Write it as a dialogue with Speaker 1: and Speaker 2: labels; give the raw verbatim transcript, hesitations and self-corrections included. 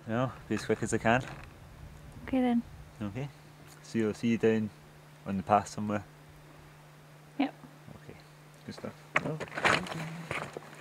Speaker 1: You know, be as quick as I can.
Speaker 2: Okay then.
Speaker 1: Okay. See you. See you down on the path somewhere.
Speaker 2: Yep.
Speaker 1: Okay. Good stuff. Oh.